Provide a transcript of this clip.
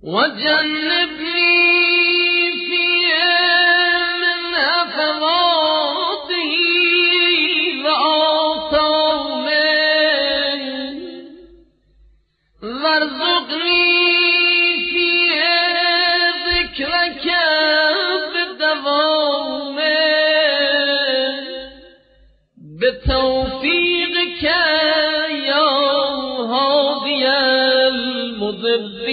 وجنبني فيه من أفراده وآثامه وارزقني فيه ذكرك بدوامه بتوفيقك يا هادي المضل